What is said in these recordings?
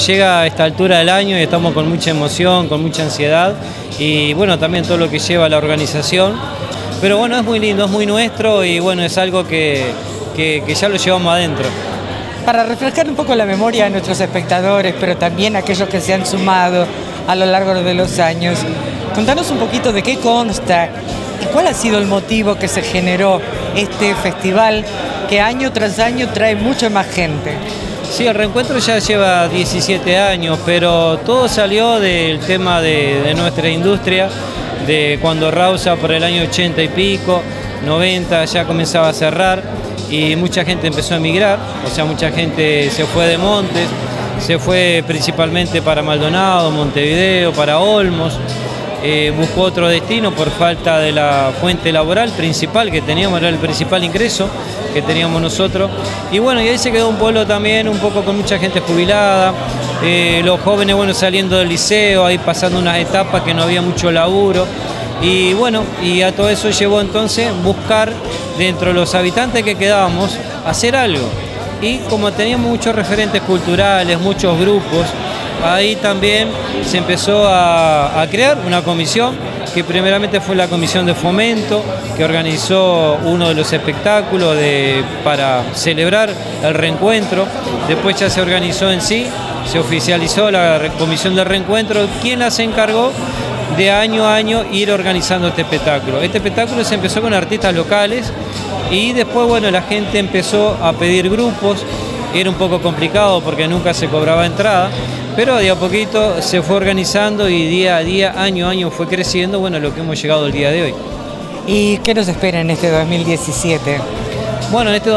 llega a esta altura del año y estamos con mucha emoción, con mucha ansiedad y bueno, también todo lo que lleva la organización. Pero bueno, es muy lindo, es muy nuestro y bueno, es algo que ya lo llevamos adentro. Para refrescar un poco la memoria de nuestros espectadores, pero también aquellos que se han sumado a lo largo de los años, contanos un poquito de qué consta y cuál ha sido el motivo que se generó este festival que año tras año trae mucha más gente. Sí, el reencuentro ya lleva 17 años, pero todo salió del tema de nuestra industria, de cuando Rausa por el año 80 y pico, 90 ya comenzaba a cerrar y mucha gente empezó a emigrar, o sea, mucha gente se fue de Montes, se fue principalmente para Maldonado, Montevideo, para Olmos, buscó otro destino por falta de la fuente laboral principal que teníamos, era el principal ingreso que teníamos nosotros. Y bueno, y ahí se quedó un pueblo también un poco con mucha gente jubilada, los jóvenes bueno saliendo del liceo, ahí pasando unas etapas que no había mucho laburo. Y bueno, y a todo eso llevó entonces buscar dentro de los habitantes que quedábamos hacer algo. Y como teníamos muchos referentes culturales, muchos grupos, ahí también se empezó a crear una comisión, que primeramente fue la comisión de fomento, que organizó uno de los espectáculos para celebrar el reencuentro. Después ya se organizó en sí, se oficializó la comisión de reencuentro, quien las encargó de año a año ir organizando este espectáculo. Este espectáculo se empezó con artistas locales y después bueno, la gente empezó a pedir grupos, era un poco complicado porque nunca se cobraba entrada, pero de a poquito se fue organizando y día a día, año a año fue creciendo, bueno, lo que hemos llegado al día de hoy. ¿Y qué nos espera en este 2017? Bueno, en este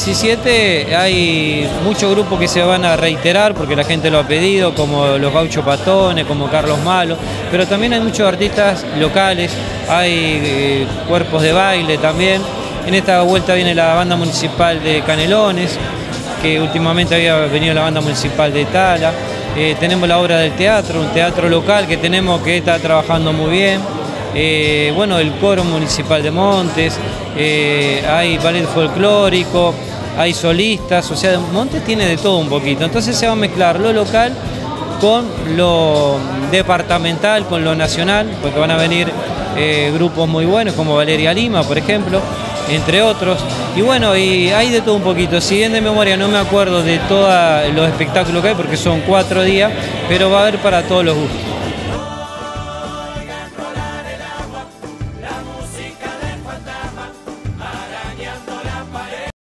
2017 hay muchos grupos que se van a reiterar porque la gente lo ha pedido, como los Gauchos Patones, como Carlos Malo, pero también hay muchos artistas locales, hay cuerpos de baile también. En esta vuelta viene la banda municipal de Canelones, que últimamente había venido la banda municipal de Tala. Tenemos la obra del teatro, un teatro local que tenemos que está trabajando muy bien. Bueno, el coro municipal de Montes, hay ballet folclórico, hay solistas, o sea, Montes tiene de todo un poquito. Entonces se va a mezclar lo local con lo departamental, con lo nacional, porque van a venir grupos muy buenos como Valeria Lima, por ejemplo, entre otros. Y bueno, y hay de todo un poquito. Si bien de memoria no me acuerdo de todos los espectáculos que hay, porque son 4 días, pero va a haber para todos los gustos.